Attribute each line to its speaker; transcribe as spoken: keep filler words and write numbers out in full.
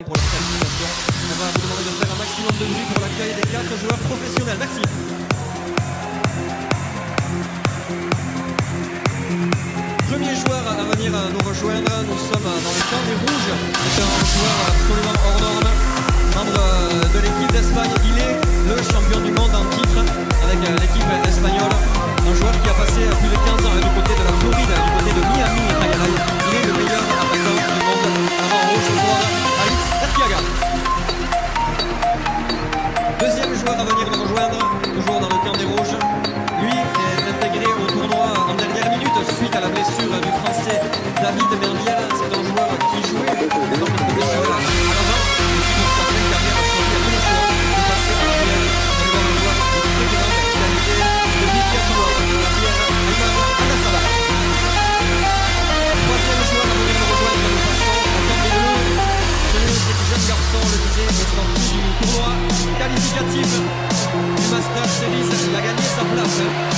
Speaker 1: Pour la qualification, on va vous demander de faire un maximum de bruit pour l'accueil des quatre joueurs professionnels. Merci. Premier joueur à venir nous rejoindre, nous sommes dans le camp des Rouges. C'est un joueur absolument hors norme, membre de l'équipe d'Espagne. Il est le champion du monde en titre avec l'équipe espagnole. Un joueur qui a passé plus de quinze ans du côté de la Floride, du côté de Miami. Il est le meilleur attaquant du monde. Avant rouge, joueur Alex Erquiaga. Deuxième joueur à venir nous rejoindre, toujours dans le camp des Rouges. Lui est intégré au tournoi en dernière minute suite à la blessure du Français David Merliel. C'est un joueur qui jouait dans cette blessure à l'avant et qui, dans sa pleine carrière, a choisi à tout le choix de passer à l'arrière. C'est un joueur de très grande qualité de Bikiatoua, de Pierre Ayman Adassaba. Troisième joueur à venir nous rejoindre, nous passons au camp des Bleus. Ce jeune garçon, le disait, est sorti du tournoi qualificatif du Master Series. Il a gagné sa place.